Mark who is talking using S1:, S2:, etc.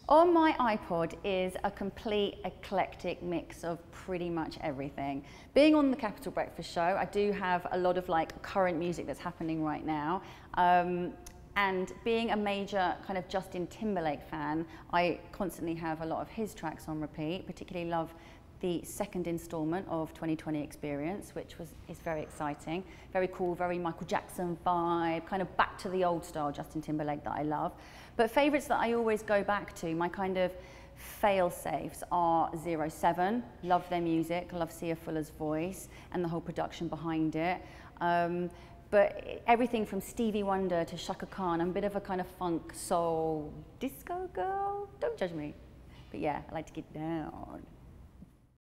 S1: On my iPod is a complete eclectic mix of pretty much everything. Being on the Capital Breakfast Show, I do have a lot of like current music that's happening right now. And being a major kind of Justin Timberlake fan, I constantly have a lot of his tracks on repeat. Particularly love the second installment of 2020 Experience, which is very exciting, very cool, very Michael Jackson vibe, kind of back to the old style Justin Timberlake that I love. But favourites that I always go back to, my kind of fail-safes are 07, love their music, love Sia Fuller's voice and the whole production behind it. But everything from Stevie Wonder to Chaka, I'm a bit of a kind of funk, soul, disco girl, don't judge me. But yeah, I like to get down.